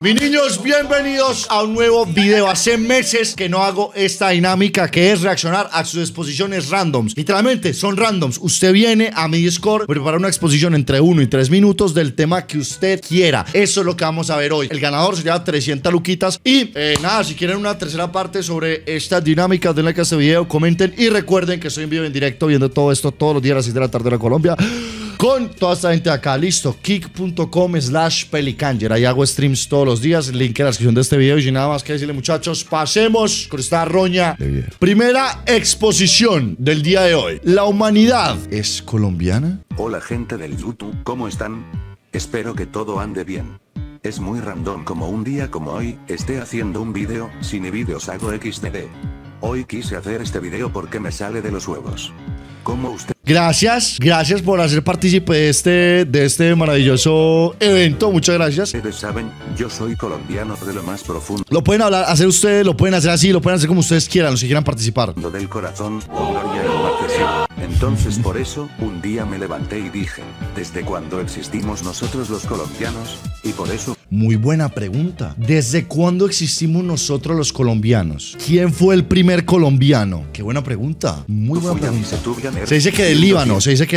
Mis niños, bienvenidos a un nuevo video. Hace meses que no hago esta dinámica que es reaccionar a sus exposiciones randoms. Literalmente son randoms. Usted viene a mi Discord, prepara una exposición entre 1 y 3 minutos del tema que usted quiera. Eso es lo que vamos a ver hoy. El ganador se lleva 300 luquitas. Y nada, si quieren una tercera parte sobre esta dinámica, denle like a este video, comenten y recuerden que estoy en vivo en directo viendo todo esto todos los días a las 6 de la tarde en Colombia. Con toda esta gente de acá, listo, kick.com/pelicanger. Ahí hago streams todos los días, link en la descripción de este video. Y sin nada más que decirle, muchachos, pasemos con esta roña. Primera exposición del día de hoy. ¿La humanidad es colombiana? Hola gente del YouTube, ¿cómo están? Espero que todo ande bien. Es muy random como un día como hoy, esté haciendo un video, si ni vídeos hago XD. Hoy quise hacer este video porque me sale de los huevos. ¿Cómo usted? Gracias por hacer partícipe de este maravilloso evento. Muchas gracias. Ustedes saben, yo soy colombiano de lo más profundo. Lo pueden hacer ustedes, lo pueden hacer así, lo pueden hacer como ustedes quieran, los que quieran participar. Del corazón, con gloria y marquesino. Entonces por eso, un día me levanté y dije, ¿desde cuándo existimos nosotros los colombianos? Y por eso... Muy buena pregunta. ¿Desde cuándo existimos nosotros los colombianos? ¿Quién fue el primer colombiano? Qué buena pregunta. Muy buena pregunta. Se dice que del Líbano, se dice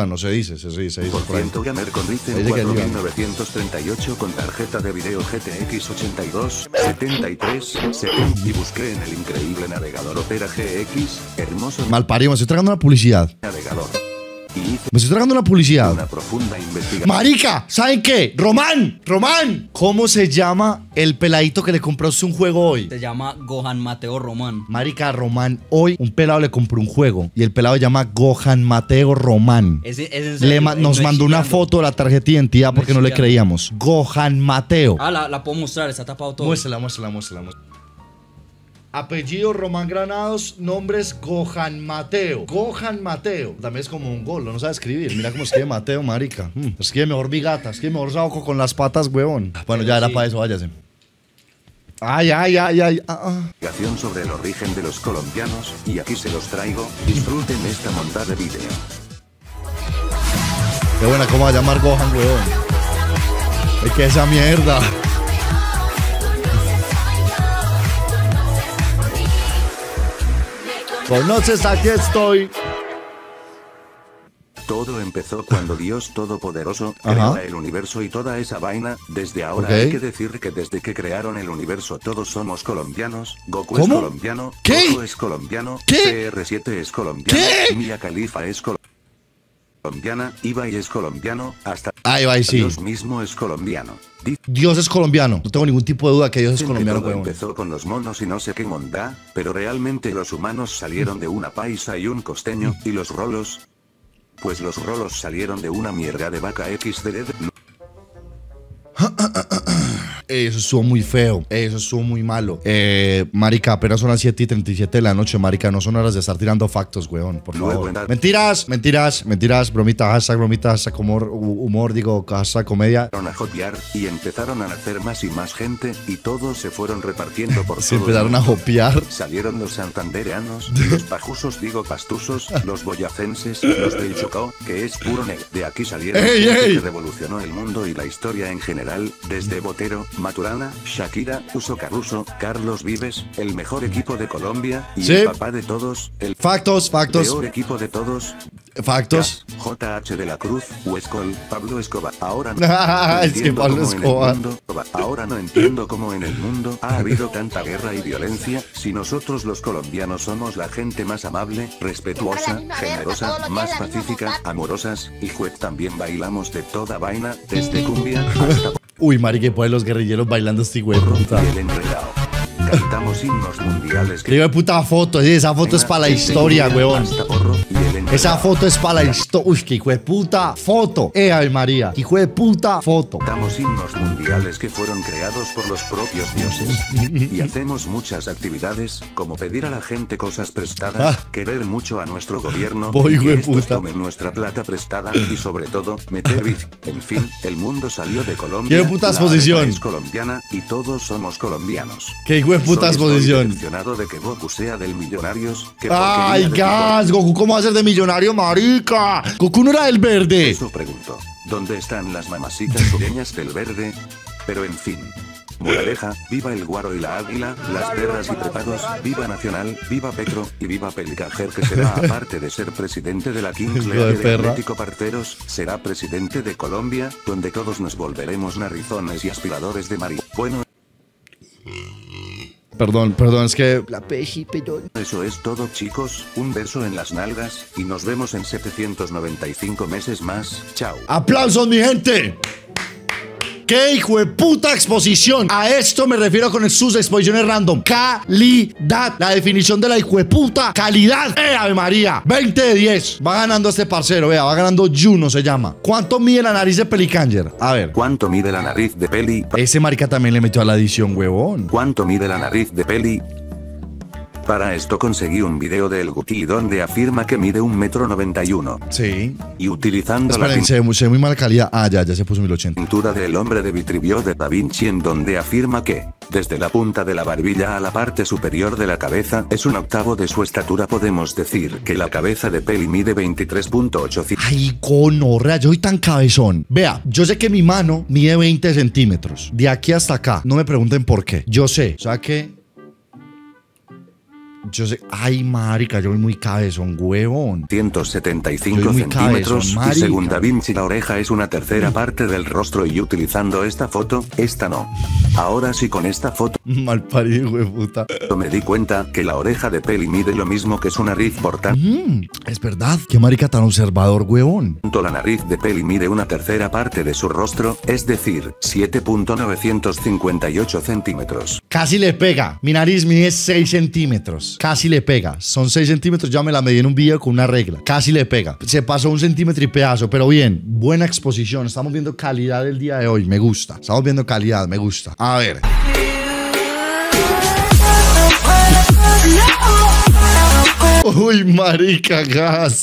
Por ciento gamer con Ryzen 4938 con tarjeta de video GTX 82, 73, 70 y busqué en el increíble navegador Opera GX, hermoso malparido, me estoy tragando una publicidad. navegador. Me estoy tragando una publicidad. Una profunda investigación. Marica, ¿saben qué? Román, ¿cómo se llama el peladito que le compró usted un juego hoy? Se llama Gohan Mateo Román. Marica, Román, hoy un pelado le compró un juego y el pelado se llama Gohan Mateo Román. Nos mandó una foto de la tarjeta de identidad porque no le creíamos. Gohan Mateo. Ah, la puedo mostrar, está tapado todo. Muéstrala. Apellido Román Granados, nombres Gohan Mateo. También es como un gol, no sabe escribir. Mira cómo escribe Mateo, marica. Escribe mejor Bigata, escribe mejor Saoco con las patas, huevón. Bueno, ya era para eso, váyase. Ay. Investigación sobre el origen de los colombianos, y aquí se los traigo. Disfruten esta montada de video. Qué buena, ¿cómo va a llamar Gohan, huevón? Es que esa mierda. Conoces, aquí estoy. Todo empezó cuando Dios Todopoderoso creó el universo y toda esa vaina. Desde ahora hay que decir que desde que crearon el universo todos somos colombianos. Goku es colombiano, Goku es colombiano, CR7 es colombiano, Mia Khalifa es colombiana, Ibai es colombiano, hasta Dios mismo es colombiano. Dios es colombiano, no tengo ningún tipo de duda que Dios es colombiano. Todo empezó con los monos y no sé qué mondá, pero realmente los humanos salieron de una paisa y un costeño, y los rolos... Pues los rolos salieron de una mierda de vaca XD. Eso estuvo muy feo, eso estuvo muy malo. Marica, apenas son las 7:37 de la noche, marica. No son horas de estar tirando factos, weón, por favor. Mentiras, bromita, hashtag humor, digo, hashtag comedia. Empezaron a jopear y empezaron a nacer más y más gente y todos se fueron repartiendo por se empezaron a jopear. Salieron los santandereanos, los pajusos, digo pastusos, los boyacenses, los del Chocó, que es puro negro. De aquí salieron gente que revolucionó el mundo y la historia en general, desde Botero, Maturana, Shakira, Uso Caruso, Carlos Vives, el mejor equipo de Colombia y el papá de todos, el factos, peor equipo de todos. Factos. JH de la Cruz, Huescol, Pablo Escobar. Ahora no, ahora no entiendo cómo en el mundo ha habido tanta guerra y violencia, si nosotros los colombianos somos la gente más amable, respetuosa, generosa, más pacífica, amorosas, y juez también bailamos de toda vaina, desde cumbia hasta... Uy, marica, pues los guerrilleros bailando este güey, puta. Cantamos himnos mundiales. Que digo, puta foto, sí, esa foto es para la historia, huevón. Esa foto es para la historia. Uy, qué hijo de puta foto. Ave María, qué hijo de puta foto. Cantamos himnos mundiales que fueron creados por los propios dioses. Y hacemos muchas actividades, como pedir a la gente cosas prestadas, querer mucho a nuestro gobierno, que estos tomen nuestra plata prestada y sobre todo, meter bici. En fin, el mundo salió de Colombia. Qué puta exposición. Es colombiana y todos somos colombianos. Qué hijo de puta exposición. Decepcionado de que Goku sea del Millonarios. Ay, gas, Goku, ¿cómo va a ser de millonario, marica? Goku no era del verde. Eso pregunto. ¿Dónde están las mamacitas sureñas del verde? Pero en fin. Moraleja, viva el guaro y la águila, las perras y trepados, viva Nacional, viva Petro, y viva Pelicanger, que será, aparte de ser presidente de la Kings League de Atlético Parteros, será presidente de Colombia, donde todos nos volveremos narizones y aspiradores de marihuana. Bueno. Perdón, es que... La peji, perdón. Eso es todo, chicos, un beso en las nalgas, y nos vemos en 795 meses más, chao. ¡Aplausos, mi gente! ¡Qué hijo de puta exposición! A esto me refiero con sus exposiciones random. Calidad. La definición de la hijo de puta calidad. ¡Ave María! 20 de 10. Va ganando este parcero, vea. Va ganando Juno, se llama. ¿Cuánto mide la nariz de Pelicanger? A ver. ¿Cuánto mide la nariz de Peli? Ese marica también le metió a la edición, huevón. ¿Cuánto mide la nariz de Peli? Para esto conseguí un video de El Guti donde afirma que mide 1,91 m. Sí. Y utilizando Esperen, se ve muy mala calidad. Ah, ya se puso 1080. Pintura del hombre de Vitruvio de Da Vinci, en donde afirma que, desde la punta de la barbilla a la parte superior de la cabeza, es 1/8 de su estatura. Podemos decir que la cabeza de Peli mide 23.8. Ay, conorrea, yo soy tan cabezón. Vea, yo sé que mi mano mide 20 centímetros. De aquí hasta acá. No me pregunten por qué. Yo sé. O sea que... Yo sé, ay, marica, yo soy muy cabezón, huevón. 175 centímetros, cabezón, y según Da Vinci la oreja es 1/3 parte del rostro, y utilizando esta foto, esta no. Ahora sí, con esta foto mal parido, hueputa. Me di cuenta que la oreja de Peli mide lo mismo que su nariz, por tanto. Es verdad, qué marica tan observador, huevón. La nariz de Peli mide 1/3 parte de su rostro, es decir, 7.958 centímetros. Casi le pega. Mi nariz mide 6 centímetros. Casi le pega. Son 6 centímetros. Ya me la medí en un video con una regla. Casi le pega. Se pasó 1 centímetro y pedazo. Pero bien, buena exposición. Estamos viendo calidad el día de hoy. Me gusta. Estamos viendo calidad. Me gusta. A ver. Uy, marica, gas.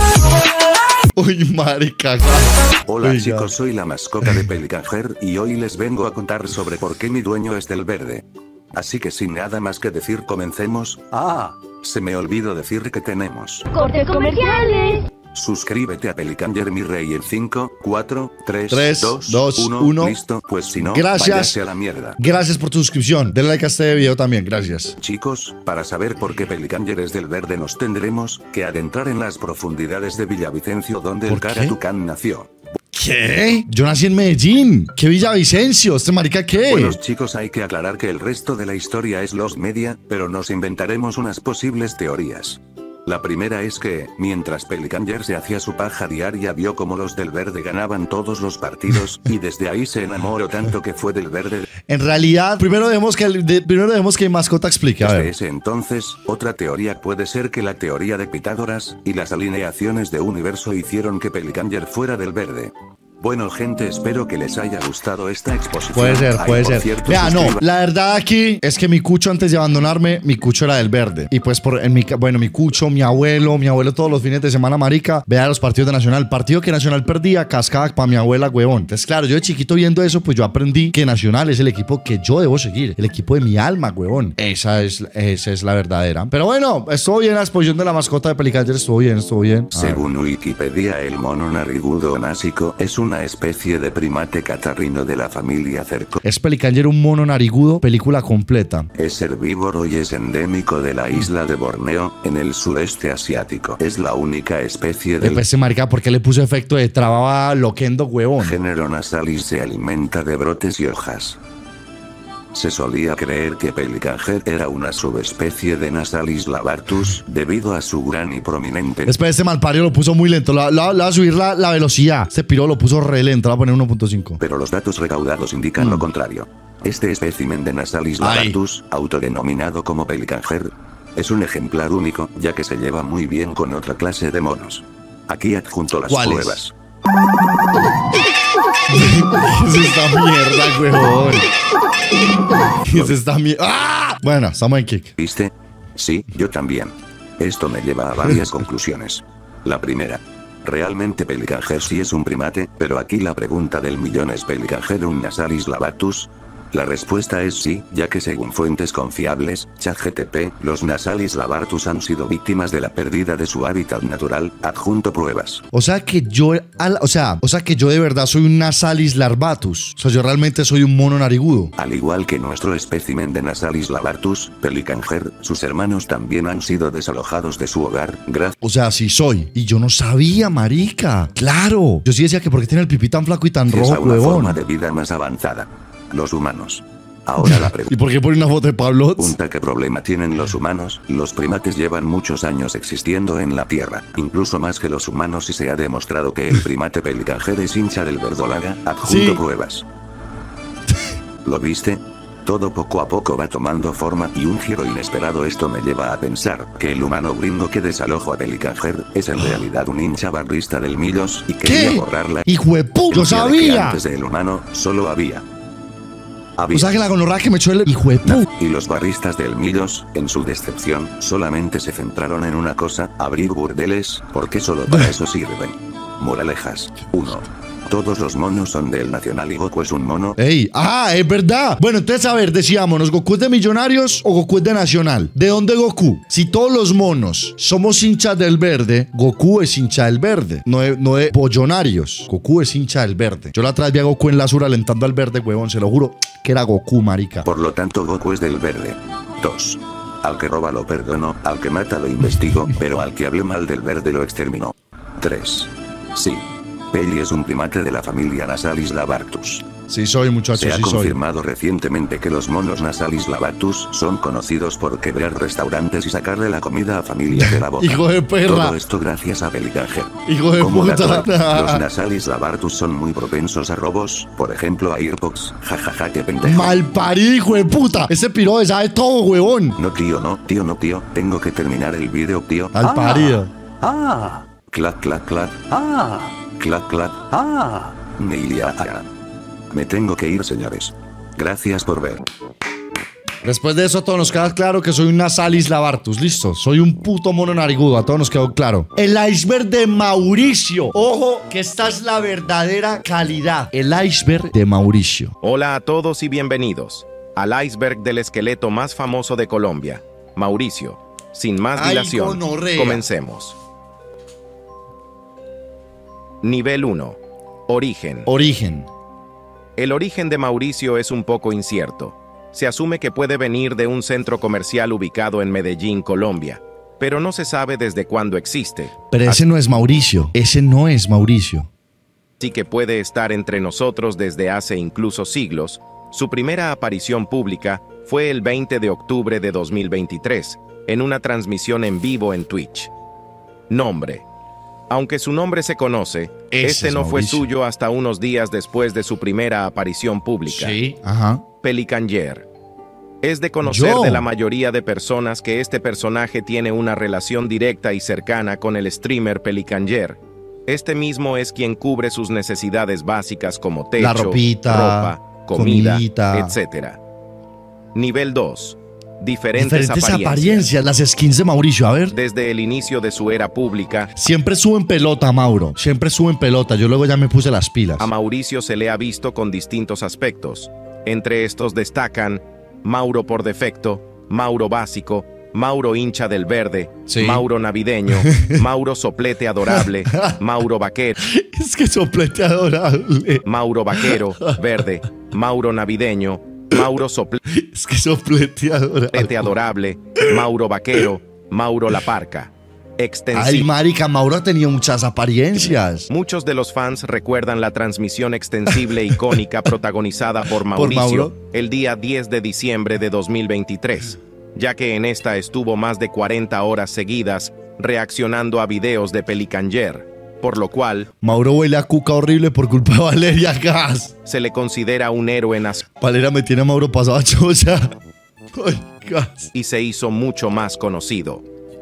Uy, marica, gas. Hola, oiga, chicos, soy la mascota de Pelicanger y hoy les vengo a contar sobre por qué mi dueño es del verde. Así que sin nada más que decir, comencemos. Se me olvidó decir que tenemos cortes comerciales. Suscríbete a Pelicanger, mi rey, en 5, 4, 3, 2, 1. Listo, pues si no, váyase a la mierda. Gracias por tu suscripción. Denle like a este video también, gracias. Chicos, para saber por qué Pelicanger es del verde nos tendremos que adentrar en las profundidades de Villavicencio, donde el cara Tucán nació. ¿Qué? Yo nací en Medellín. ¿Qué Villavicencio? ¿Este marica qué? Bueno, chicos, hay que aclarar que el resto de la historia es los media, pero nos inventaremos unas posibles teorías. La primera es que, mientras Pelicanger se hacía su paja diaria, vio como los del verde ganaban todos los partidos, y desde ahí se enamoró tanto que fue del verde. En realidad, primero debemos que mascota explique. Desde ese entonces, otra teoría puede ser que la teoría de Pitágoras y las alineaciones de universo hicieron que Pelicanger fuera del verde. Bueno, gente, espero que les haya gustado esta exposición. Puede ser. Cierto, vea, no, la verdad aquí es que mi cucho, antes de abandonarme, mi cucho era del verde. Y pues mi cucho, mi abuelo todos los fines de semana, marica, vea los partidos de Nacional. Partido que Nacional perdía, cascada para mi abuela, huevón. Entonces, claro, yo de chiquito viendo eso, pues yo aprendí que Nacional es el equipo que yo debo seguir. El equipo de mi alma, huevón. Esa es la verdadera. Pero bueno, estuvo bien la exposición de la mascota de Pelicanger, estuvo bien. Según Wikipedia, el mono narigudo násico es una especie de primate catarrino de la familia Cerco. Es Pelicanger un mono narigudo, película completa. Es herbívoro y es endémico de la isla de Borneo, en el sureste asiático. Es la única especie del... Ese marica, ¿por qué le puso efecto de trababa loquendo, huevón? Género Nasalis, se alimenta de brotes y hojas. Se solía creer que Pelicanger era una subespecie de Nasalis labartus, debido a su gran y prominente... Después este malpario lo puso muy lento, le va a subir la velocidad. Este piro lo puso re lento, le va a poner 1.5. Pero los datos recaudados indican lo contrario. Este espécimen de Nasalis labartus, autodenominado como Pelicanger, es un ejemplar único, ya que se lleva muy bien con otra clase de monos. Aquí adjunto las pruebas. ¿Qué es esta mierda, huevón? ¿Qué es esta mierda? ¡Ah! Bueno, estamos en kick. ¿Viste? Sí, yo también. Esto me lleva a varias conclusiones. La primera. Realmente Pelicanger sí es un primate, pero aquí la pregunta del millón es: ¿Pelicanger un Nasalis labartus? La respuesta es sí, ya que según fuentes confiables, ChatGPT, los Nasalis labartus han sido víctimas de la pérdida de su hábitat natural. Adjunto pruebas. O sea que yo de verdad soy un Nasalis larvatus. O sea, yo realmente soy un mono narigudo. Al igual que nuestro espécimen de Nasalis labartus, Pelicanger, sus hermanos también han sido desalojados de su hogar. O sea, sí soy. Y yo no sabía, marica. Claro. Yo sí decía que porque tiene el pipí tan flaco y tan rojo, una forma de vida más avanzada. Los humanos. Ahora la pregunta. ¿Y por qué pone una foto de Pablo? ¿Qué problema tienen los humanos? Los primates llevan muchos años existiendo en la Tierra, incluso más que los humanos, y se ha demostrado que el primate Pelicanger es hincha del verdolaga. Adjunto pruebas. ¿Lo viste? Todo poco a poco va tomando forma y un giro inesperado. Esto me lleva a pensar que el humano gringo que desalojó a Pelicanger es en realidad un hincha barrista del Millos y quería borrarla. ¡Hijo de puta! ¡Yo sabía! Antes del humano solo había. O sea que la gonorrea que me echó el hijo de puta. Y los barristas del Millos, en su decepción, solamente se centraron en una cosa: abrir burdeles, porque solo para eso sirven. Moralejas. 1. Todos los monos son del Nacional y Goku es un mono. ¡Ey! ¡Ah, es verdad! Bueno, entonces, a ver, decíamos, ¿Goku es de Millonarios o Goku es de Nacional? ¿De dónde Goku? Si todos los monos somos hinchas del verde, Goku es hincha del verde, no de Pollonarios. Goku es hincha del verde. Yo la otra vez vi a Goku en la sur alentando al verde, huevón, se lo juro que era Goku, marica. Por lo tanto, Goku es del verde. 2. Al que roba lo perdono, al que mata lo investigo, pero al que hable mal del verde lo exterminó. 3. Sí. Peli es un primate de la familia Nasalis labartus. Sí soy, muchacho, Se ha sí soy. confirmado recientemente que los monos Nasalis labartus son conocidos por quebrar restaurantes y sacarle la comida a familias de la boca. ¡Hijo de perra! Todo esto gracias a Pelicanger. ¡Hijo de puta! Los Nasalis labartus son muy propensos a robos, por ejemplo a Airpods. Jajaja, qué pendejo. ¡Malparido, hijo de puta! Ese piro sabe todo, huevón. No, tío. Tengo que terminar el video, tío. Malparido. Clac, clac, clac. Clac, clac. Me tengo que ir, señores. Gracias por ver. Después de eso, a todos nos queda claro que soy un Nasalis labartus. Listo. Soy un puto mono narigudo. A todos nos quedó claro. El iceberg de Mauricio. Ojo, que esta es la verdadera calidad. El iceberg de Mauricio. Hola a todos y bienvenidos al iceberg del esqueleto más famoso de Colombia, Mauricio. Sin más dilación, comencemos. Nivel 1. Origen. El origen de Mauricio es un poco incierto. Se asume que puede venir de un centro comercial ubicado en Medellín, Colombia, pero no se sabe desde cuándo existe. Pero ese no es Mauricio. Ese no es Mauricio. Así que puede estar entre nosotros desde hace incluso siglos. Su primera aparición pública fue el 20 de octubre de 2023, en una transmisión en vivo en Twitch. Nombre. Aunque su nombre se conoce, este no fue suyo hasta unos días después de su primera aparición pública. Sí, ajá. Pelicanger. Es de conocer de la mayoría de personas que este personaje tiene una relación directa y cercana con el streamer Pelicanger. Este mismo es quien cubre sus necesidades básicas como techo, ropa, comida, etc. Nivel 2. Diferentes apariencias. Las skins de Mauricio, a ver. Desde el inicio de su era pública, siempre suben pelota, Mauro. Siempre suben pelota. Yo luego ya me puse las pilas. A Mauricio se le ha visto con distintos aspectos. Entre estos destacan Mauro por defecto, Mauro básico, Mauro hincha del verde, Mauro navideño, Mauro soplete adorable, Mauro vaquero. Es que soplete adorable. Mauro vaquero, verde, Mauro navideño, Mauro soplete. Es que soplete adorable, Mauro vaquero, Mauro la parca. Extensivo. Ay, marica, Mauro ha tenido muchas apariencias. Muchos de los fans recuerdan la transmisión extensible icónica protagonizada por Mauricio el día 10 de diciembre de 2023, ya que en esta estuvo más de 40 horas seguidas reaccionando a videos de Pelicanger, por lo cual Mauro huele a cuca horrible por culpa de Valeria Gas. Se le considera un héroe nacional. Valeria me tiene a Mauro pasado a chocha. Ay, gas. Y se hizo mucho más conocido.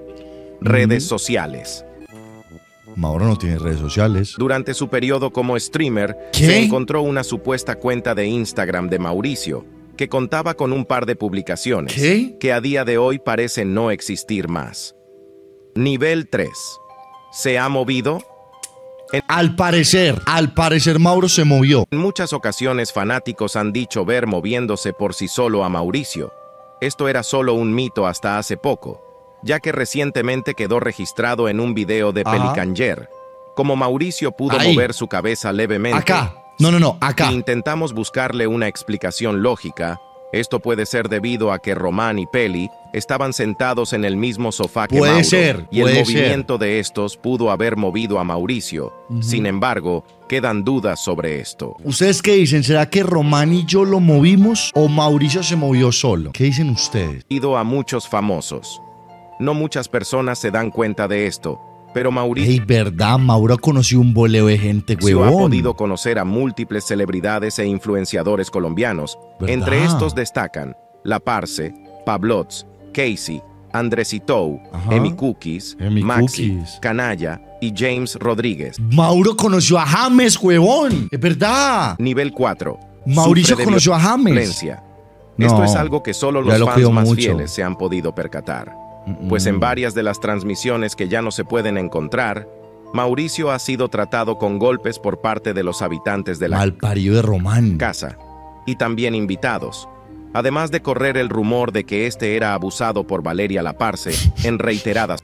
Redes sociales. Mauro no tiene redes sociales. Durante su periodo como streamer, se encontró una supuesta cuenta de Instagram de Mauricio, que contaba con un par de publicaciones, que a día de hoy parecen no existir más. Nivel 3. ¿Se ha movido? Al parecer, Mauro se movió. En muchas ocasiones fanáticos han dicho ver moviéndose por sí solo a Mauricio. Esto era solo un mito hasta hace poco, ya que recientemente quedó registrado en un video de Pelicanger, como Mauricio pudo mover su cabeza levemente. Acá. Acá. Si intentamos buscarle una explicación lógica, esto puede ser debido a que Román y Peli estaban sentados en el mismo sofá que Mauro, y el movimiento de estos pudo haber movido a Mauricio. Sin embargo, quedan dudas sobre esto. ¿Ustedes qué dicen? ¿Será que Román y yo lo movimos o Mauricio se movió solo? ¿Qué dicen ustedes? Ido a muchos famosos. No muchas personas se dan cuenta de esto, pero Mauricio... Ey, verdad, Mauro conoció un boleo de gente, huevón. Ha podido conocer a múltiples celebridades e influenciadores colombianos. ¿Verdad? Entre estos destacan La Parce, Pablots, Casey, Andresitou, Emi Cookies, Maxi, Canalla y James Rodríguez. Mauro conoció a James, huevón. Es verdad. Nivel 4. Mauricio conoció a James. Violencia. Esto es algo que solo los fans más fieles se han podido percatar. Pues en varias de las transmisiones que ya no se pueden encontrar, Mauricio ha sido tratado con golpes por parte de los habitantes de la malparido de Román casa y también invitados, además de correr el rumor de que este era abusado por Valeria Laparce en reiteradas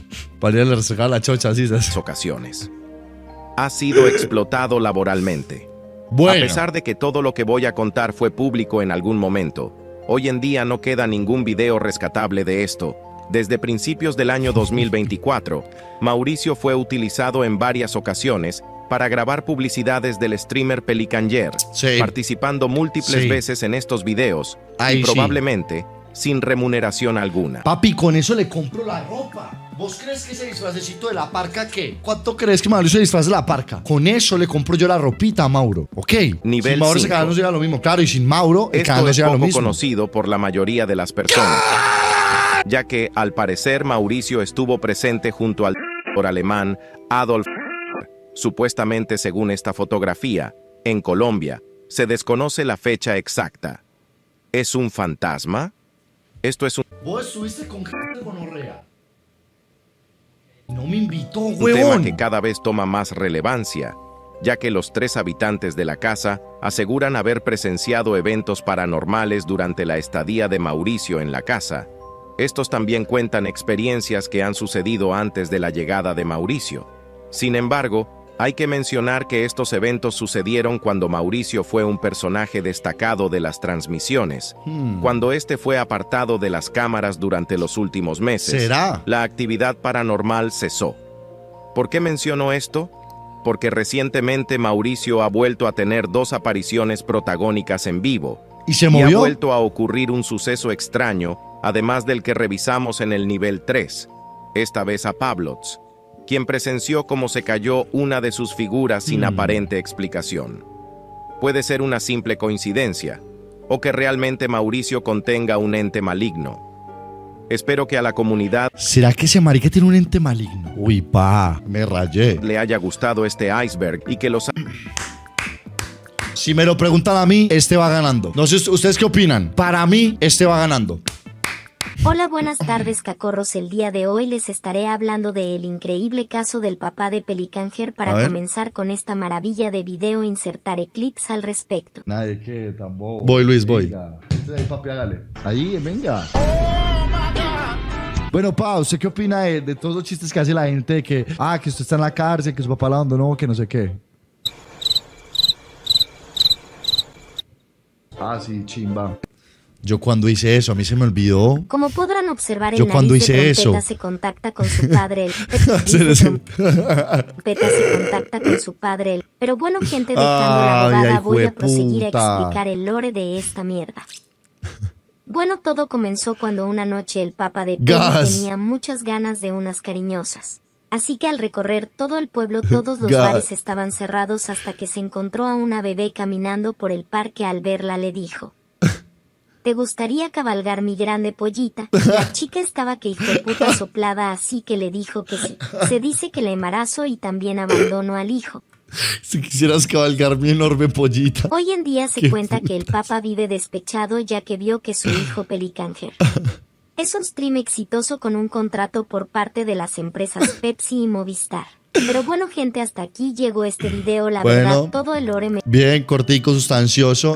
ocasiones. Ha sido explotado laboralmente. A pesar de que todo lo que voy a contar fue público en algún momento, hoy en día no queda ningún video rescatable de esto. Desde principios del año 2024, Mauricio fue utilizado en varias ocasiones para grabar publicidades del streamer Pelicanger, participando múltiples veces en estos videos y probablemente sin remuneración alguna. Papi, con eso le compro la ropa. ¿Vos crees que ese disfracecito de la parca qué? ¿Cuánto crees que Mauricio se disfraza de la parca? Con eso le compro yo la ropita a Mauro, ¿ok? Nivel sin Mauro 5. no llega lo mismo, claro, y sin Mauro esto es poco conocido por la mayoría de las personas, ya que al parecer Mauricio estuvo presente junto al alemán Adolf, supuestamente según esta fotografía, en Colombia. Se desconoce la fecha exacta. ¿Es un fantasma? Esto es un... ¿Vos estuviste con gente gonorrea? No me invitó, un huevón. tema que cada vez toma más relevancia, ya que los 3 habitantes de la casa aseguran haber presenciado eventos paranormales durante la estadía de Mauricio en la casa. Estos también cuentan experiencias que han sucedido antes de la llegada de Mauricio. Sin embargo, hay que mencionar que estos eventos sucedieron cuando Mauricio fue un personaje destacado de las transmisiones. Cuando este fue apartado de las cámaras durante los últimos meses, la actividad paranormal cesó. ¿Por qué menciono esto? Porque recientemente Mauricio ha vuelto a tener 2 apariciones protagónicas en vivo. ¿Y se movió? Y ha vuelto a ocurrir un suceso extraño, además del que revisamos en el nivel 3, esta vez a Pablots, quien presenció cómo se cayó una de sus figuras sin aparente explicación. Puede ser una simple coincidencia, o que realmente Mauricio contenga un ente maligno. Espero que a la comunidad... ¿Será que ese marica tiene un ente maligno? Uy, pa, me rayé. ...le haya gustado este iceberg y que los... Si me lo preguntan a mí, este va ganando. No sé, ¿ustedes qué opinan? Para mí, este va ganando. Hola, buenas tardes, cacorros. El día de hoy les estaré hablando del increíble caso del papá de Pelicanger. Para comenzar con esta maravilla de video, insertaré clips al respecto. Nadie que tampoco. Voy, Luis, voy. Ahí, papi, hágale. Ahí, venga. Bueno, pa, ¿usted qué opina de todos los chistes que hace la gente de que, que usted está en la cárcel, que su papá la abandonó, que no sé qué? Sí, chimba. Yo cuando hice eso, a mí se me olvidó. Como podrán observar, el yo cuando nariz hice de eso Trompeta se contacta con su padre. Trompeta se contacta con su padre. Pero bueno, gente, dejando la abogada, voy a proseguir a explicar el lore de esta mierda. Bueno, todo comenzó cuando una noche el papá de Peli tenía muchas ganas de unas cariñosas. Así que al recorrer todo el pueblo, todos los bares estaban cerrados hasta que se encontró a una bebé caminando por el parque. Al verla le dijo: ¿te gustaría cabalgar mi grande pollita? La chica estaba que hijo de puta soplada, así que le dijo que sí. Se dice que le embarazó y también abandonó al hijo. Si quisieras cabalgar mi enorme pollita. Hoy en día se cuenta que el papa vive despechado ya que vio que su hijo Pelicanger es un stream exitoso con un contrato por parte de las empresas Pepsi y Movistar. Pero bueno, gente, hasta aquí llegó este video. La verdad, todo el lore me... Bien, cortico, sustancioso.